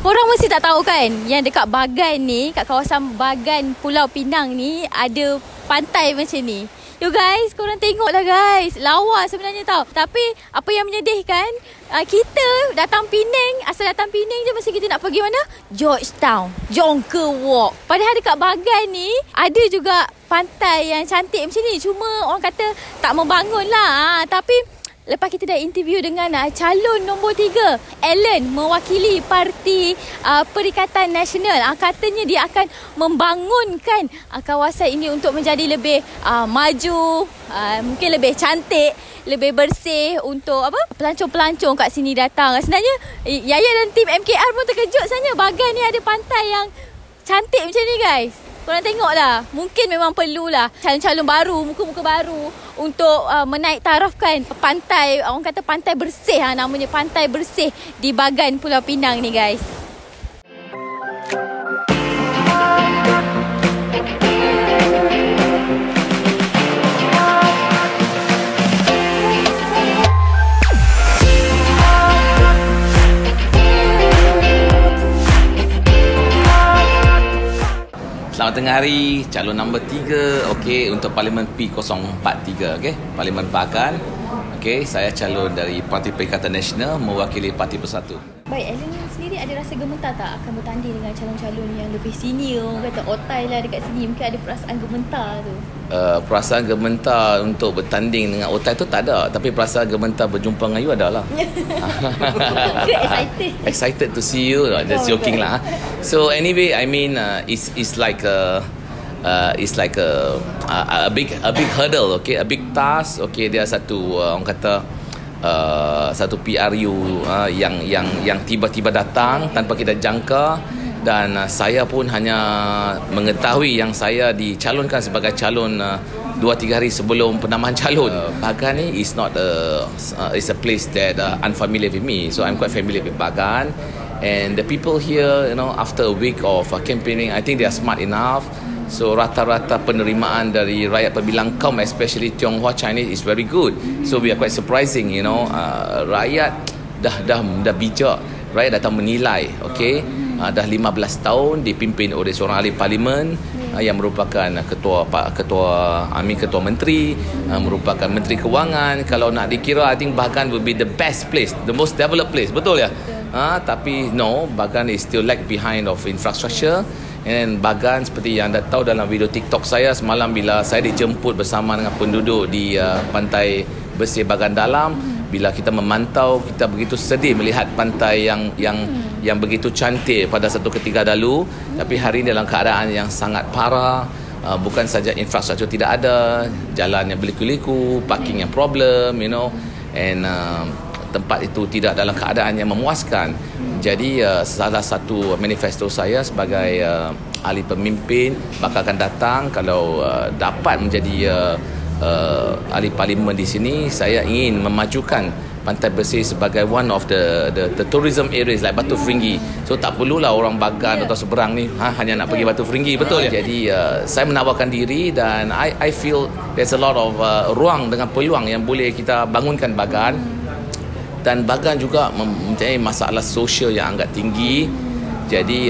Korang mesti tak tahu kan, yang dekat Bagan ni, kat kawasan Bagan Pulau Pinang ni, ada pantai macam ni. Yo guys, korang tengoklah guys. Lawa sebenarnya tau. Tapi apa yang menyedihkan, kita datang Penang, asal datang Penang je mesti kita nak pergi mana? Georgetown, Jonker Walk. Padahal dekat Bagan ni ada juga pantai yang cantik macam ni. Cuma orang kata tak membangun lah. Tapi lepas kita dah interview dengan calon nombor 3, Alan, mewakili Parti Perikatan Nasional. Katanya dia akan membangunkan kawasan ini untuk menjadi lebih maju, mungkin lebih cantik, lebih bersih untuk pelancong-pelancong kat sini datang. Sebenarnya Yaya dan tim MKR pun terkejut sebenarnya Bagan ni ada pantai yang cantik macam ni guys. Korang tengoklah, mungkin memang perlulah calon-calon baru, muka-muka baru untuk menaik tarafkan pantai, orang kata pantai bersih, namanya pantai bersih di Bagan Pulau Pinang ni guys. Selamat tengah hari, calon nombor 3, okey, untuk Parlimen P043, okey, Parlimen Bagan. Okey, saya calon dari Parti Perikatan Nasional mewakili Parti Bersatu. Baik, Alan sendiri ada rasa gemetar tak akan bertanding dengan calon-calon yang lebih senior? Kata otai lah dekat sini, mungkin ada perasaan gemetar tu. Perasaan gemetar untuk bertanding dengan otai tu tak ada, tapi perasaan gemetar berjumpa dengan you adalah. Excited. Excited to see you. Just joking lah. So anyway, I mean, it's like a big hurdle, okay, a big task, okay. Dia satu orang kata satu PRU yang tiba-tiba datang tanpa kita jangka, dan saya pun hanya mengetahui yang saya dicalonkan sebagai calon 2-3 hari sebelum penamahan calon. Bagan ni is not is a place that unfamiliar with me, so I'm quite familiar with Bagan. And the people here, you know, after a week of campaigning, I think they are smart enough. So rata-rata penerimaan dari rakyat perbilang kaum, especially Tionghoa Chinese, is very good. So we are quite surprising, you know. Rakyat dah bijak. Rakyat datang menilai, okay. Dah 15 tahun dipimpin oleh seorang ahli parlimen yang merupakan ketua menteri, merupakan menteri kewangan. Kalau nak dikira, I think Bagan will be the best place, the most developed place, betul ya? Tapi no, Bagan is still lag behind of infrastructure. And Bagan, seperti yang anda tahu dalam video TikTok saya semalam, bila saya dijemput bersama dengan penduduk di pantai bersih Bagan Dalam, bila kita memantau, kita begitu sedih melihat pantai yang begitu cantik pada satu ketika dahulu, tapi hari ini dalam keadaan yang sangat parah. Bukan saja infrastruktur tidak ada, jalan yang berliku-liku, parking yang problem, you know, and tempat itu tidak dalam keadaan yang memuaskan. Jadi salah satu manifesto saya sebagai ahli pemimpin bakal akan datang, kalau dapat menjadi ahli parlimen di sini, saya ingin memajukan pantai bersih sebagai one of the tourism areas like Batu Feringgi. So tak perlulah orang Bagan atau seberang ni hanya nak pergi Batu Feringgi, betul ya? Jadi saya menawarkan diri, dan I feel there's a lot of ruang dengan peluang yang boleh kita bangunkan Bagan. Dan Bagan juga mempunyai masalah sosial yang agak tinggi. Jadi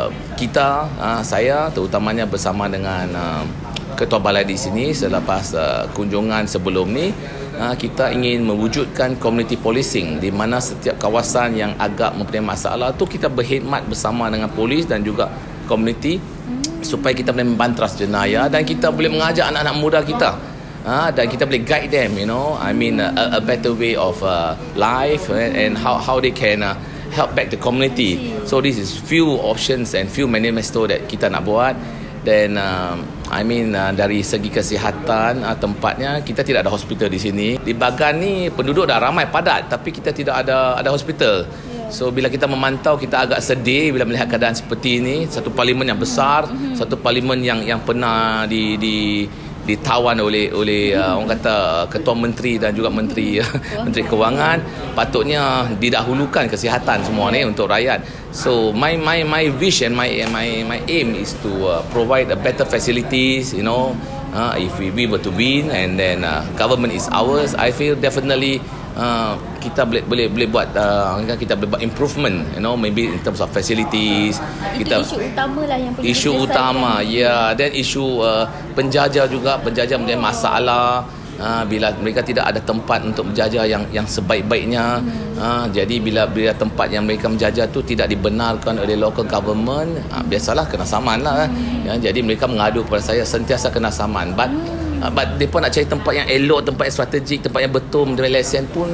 saya terutamanya bersama dengan Ketua Balai di sini, selepas kunjungan sebelum ni, kita ingin mewujudkan community policing, di mana setiap kawasan yang agak mempunyai masalah tu kita berkhidmat bersama dengan polis dan juga community, supaya kita boleh membantras jenayah dan kita boleh mengajak anak-anak muda kita. Dan kita boleh guide them, you know, I mean a better way of life, and how they can help back the community. So this is few options and few manifesto that kita nak buat. Dan I mean dari segi kesihatan, tempatnya kita tidak ada hospital di sini. Di Bagan ni penduduk dah ramai padat, tapi kita tidak ada hospital. So bila kita memantau, kita agak sedih bila melihat keadaan seperti ini. Satu parlimen yang besar, satu parlimen yang pernah ditawan oleh orang kata ketua menteri dan juga menteri kewangan. Patutnya didahulukan kesihatan semua ni untuk rakyat. So my wish and my aim is to provide a better facilities, you know. If we were to win, and then government is ours, I feel definitely kita boleh buat kita boleh buat improvement, maybe in terms of facilities. Itu isu utama lah yang perlu isu utama, dan isu penjajah juga. Penjajah menjadi masalah bila mereka tidak ada tempat untuk menjajah yang sebaik-baiknya. Jadi bila tempat yang mereka menjajah tu tidak dibenarkan oleh local government, biasalah kena saman lah. Jadi mereka mengadu kepada saya, sentiasa kena saman. But mereka nak cari tempat yang elok, tempat yang strategik, tempat yang betul mengenai lesen pun,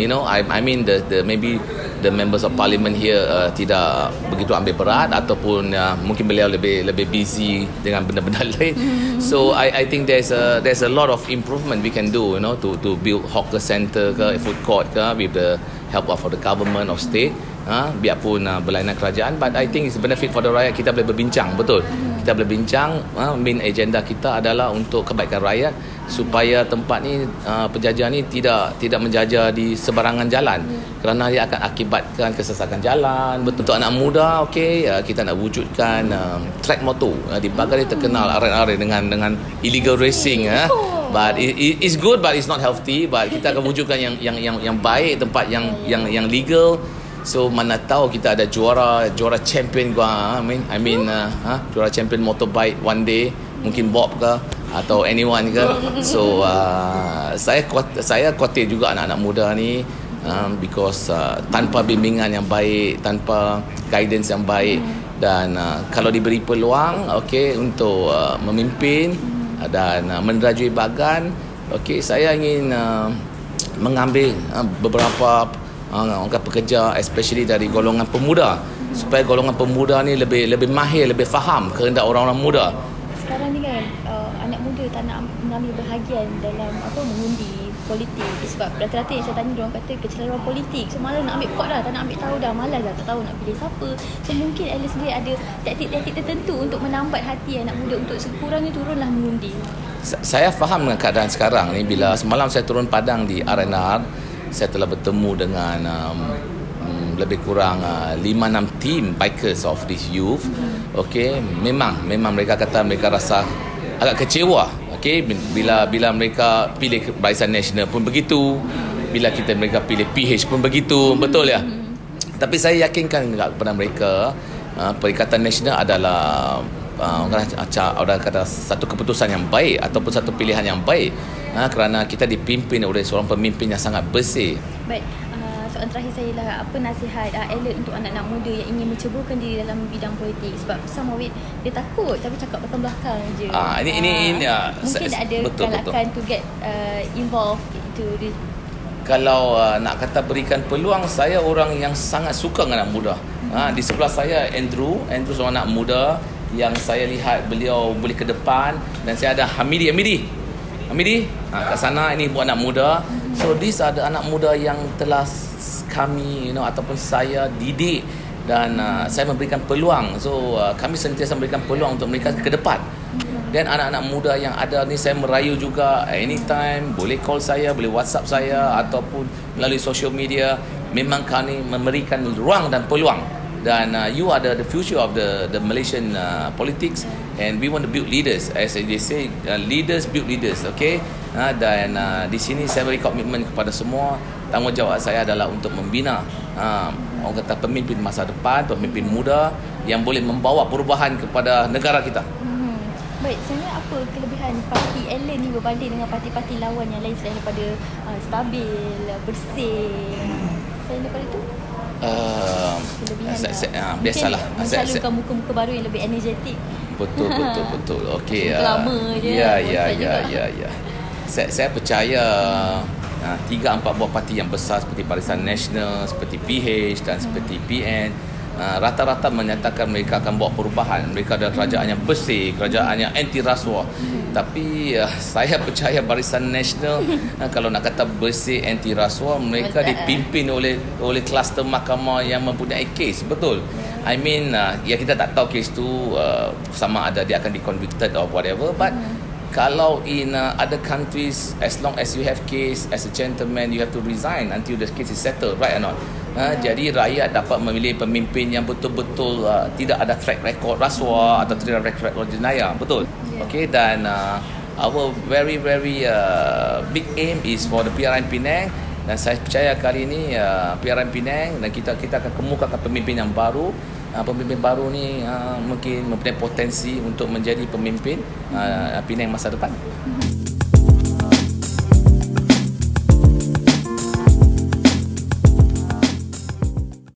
I mean the maybe the members of parliament here tidak begitu ambil berat, ataupun mungkin beliau lebih busy dengan benda-benda lain. So I think there's a lot of improvement we can do, to build hawker center ke food court ke with the help of the government or state. Biarpun berlainan kerajaan, but I think it's benefit for the rakyat. Kita boleh berbincang, betul. Kita boleh bincang. Main agenda kita adalah untuk kebaikan rakyat, supaya tempat ni penjajah ni tidak menjajah di sebarangan jalan, kerana dia akan akibatkan kesesakan jalan. Betul, untuk anak muda, kita nak wujudkan track motor di Bagan dia terkenal arena dengan illegal racing. But it's good, but it's not healthy. But kita akan wujudkan yang baik, tempat yang legal. So mana tahu kita ada juara champion gua, juara champion motorbike one day, mungkin Bob ke atau anyone ke. So saya khawatir juga anak-anak muda ni, because tanpa bimbingan yang baik, tanpa guidance yang baik, dan kalau diberi peluang untuk memimpin dan menderajui Bagan, saya ingin mengambil beberapa orang pekerja, especially dari golongan pemuda, supaya golongan pemuda ni lebih mahir, lebih faham kehendak orang-orang muda. Sekarang ni kan anak muda tak nak mengambil bahagian dalam mengundi politik, sebab rata-rata yang saya tanya, diorang kata kecelaruan politik, so malas nak ambil pot dah, tak nak ambil tahu dah, malas dah, tak tahu nak pilih siapa. So mungkin Ellen sendiri ada taktik-taktik tertentu untuk menambat hati anak muda untuk sekurangnya turunlah mengundi. Saya faham dengan keadaan sekarang ni. Bila semalam saya turun padang di RNR, saya telah bertemu dengan lebih kurang 5-6 team bikers of this youth. Memang mereka kata mereka rasa agak kecewa. Bila mereka pilih Barisan Nasional pun begitu, bila mereka pilih PH pun begitu, betul ya. Tapi saya yakinkan kepada mereka, Perikatan Nasional adalah orang kata satu keputusan yang baik ataupun satu pilihan yang baik, kerana kita dipimpin oleh seorang pemimpin yang sangat bersih. Baik, soalan terakhir saya lah, apa nasihat Ellen untuk anak-anak muda yang ingin menceburkan diri dalam bidang politik? Sebab some of it dia takut tapi cakap belakang belakang je. Mungkin ada galakan to get involved into this. Kalau nak kata berikan peluang, saya orang yang sangat suka dengan anak muda. Di sebelah saya Andrew seorang anak muda yang saya lihat beliau boleh ke depan, dan saya ada Hamidi kat sana, ini buat anak muda. So these are the anak muda yang telah kami ataupun saya didik, dan saya memberikan peluang. So kami sentiasa memberikan peluang untuk mereka ke depan. Dan anak-anak muda yang ada ni saya merayu juga, anytime boleh call saya, boleh WhatsApp saya, ataupun melalui social media. Memang kami memberikan ruang dan peluang. Dan you are the future of the Malaysian politics, and we want to build leaders, as they say, leaders build leaders. Dan di sini saya beri komitmen kepada semua. Tanggungjawab saya adalah untuk membina orang kata pemimpin masa depan, pemimpin muda yang boleh membawa perubahan kepada negara kita. Baik, sebenarnya apa kelebihan parti Ellen ni berbanding dengan parti-parti lawan yang lain selain daripada stabil, bersih, selain daripada itu? Biasalah, mencalonkan muka-muka baru yang lebih energetik. Betul. Lama je. Ya. Saya percaya 3-4 buah parti yang besar seperti Barisan Nasional, seperti PH dan seperti PN, rata-rata menyatakan mereka akan bawa perubahan. Mereka adalah kerajaan yang bersih, kerajaan yang anti rasuah. Tapi saya percaya Barisan Nasional, kalau nak kata bersih, anti rasuah, mereka dipimpin oleh kluster mahkamah yang mempunyai kes. Betul. I mean, kita tak tahu kes tu sama ada dia akan di-convicted or whatever, but kalau in other countries, as long as you have case, as a gentleman, you have to resign until the case is settled, right or not? Jadi rakyat dapat memilih pemimpin yang betul-betul tidak ada track record rasuah atau tidak ada track record jenayah. Betul. Dan our very big aim is for the PRN Penang Dan saya percaya kali ini PRM Penang dan kita akan kemukakan pemimpin yang baru. Pemimpin baru ni mungkin mempunyai potensi untuk menjadi pemimpin Penang masa depan.